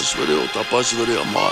je veux dire, t'as pas, je veux dire, mal.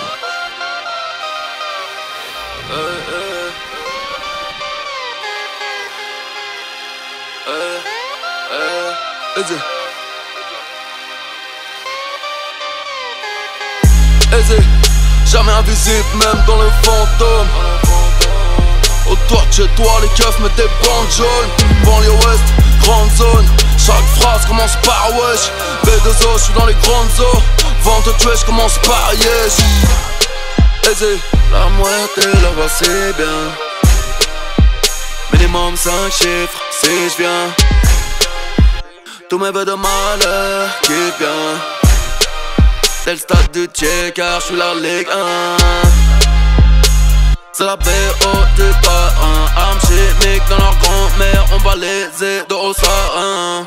Aisé, jamais invisible, même dans le fantôme. Autour de chez toi, les keufs mettent des bandes jaunes. Banlieue ouest, grande zone. Chaque phrase commence par wesh. B2O, j'suis dans les grandes eaux. Vente de tuer, j'commence par yesh. Aisé, la moitié là-bas c'est bien. Minimum 5 chiffres, si j'viens. Tous mes vœux de malheur qui vient. C'est le stade du Tché car j'suis la Ligue 1. C'est la BO du parrain. Armes chimiques dans leur grand-mère. On va les aider au sarin.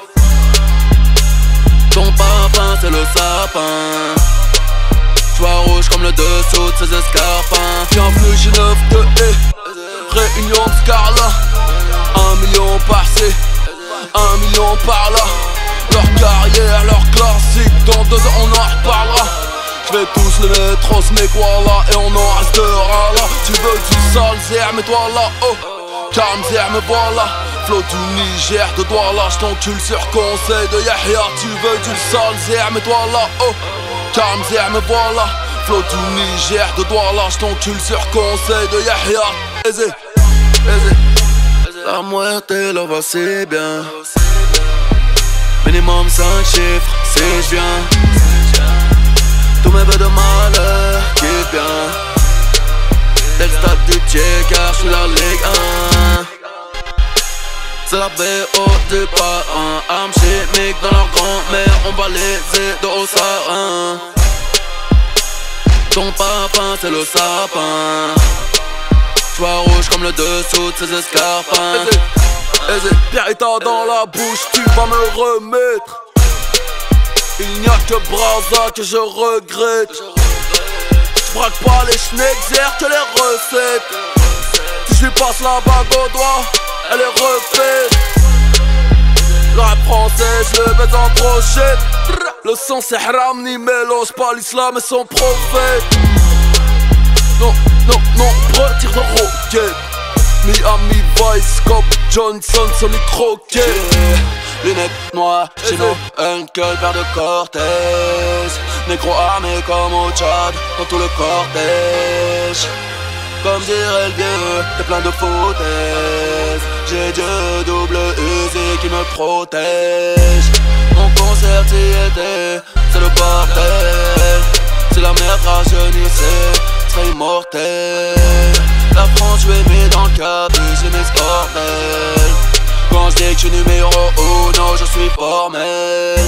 Ton papin c'est le sapin. J'vois rouge comme le dessous de ses escarpins. Bienvenue chez 9 de E. Réunion de Scarla. 1 million par-ci, 1 million par-là. Leur carrière, leur classique. Dans 2 ans on en reparlera. J'vais tous les mettre au SMIC, voilà, et on en restera là. Tu veux du sale zère, mais toi là, oh. Calme zère, me voilà. Flow du Niger, de Douala, j't'encule sur conseil de Yahya. Tu veux du sale zère, mais toi là, oh. Calme zère, me voilà. Flow du Niger, de Douala, j't'encule sur conseil de Yahya. Aisé, aisé. La moitié là-bas c'est bien. Minimum 5 chiffres, si j'viens. Tous mes vœux de malheur qui vient. C'est le stade du Tché car j'suis la Ligue 1. C'est la BO du parrain. Armes chimiques dans leur grand-mère. On va les aider au sarin. Ton papin c'est le sapin. J'vois rouge comme le dessous de ses escarpins. Aisé, Pierrita dans la bouche, tu vas me remettre. Il n'y a que Braza que je regrette. J'braque pas les schnecks, que les recettes. Si je lui passe la bague au doigt, elle est refaite. Le rap français, je le baise en brochette. Le sang c'est haram, ni mélange pas l'islam et son prophète. Non, non, non, retire de roquette. Miami Vice, Cop Johnson, Sonic Croquet. Lunettes noires, chez nos uncles, paire de cortège. Négro armé comme au Tchad, dans tout le cortège. Comme dirait le vieux, t'es plein de foutaises. J'ai Dieu double usé qui me protège. Mon concert y était, c'est le bordel. Si la merde rajeunissait, serait immortel. La France, je l'ai mis dans le capuche, j'ai mes scortels. Quand je dis que je suis numéro 1, je suis formel.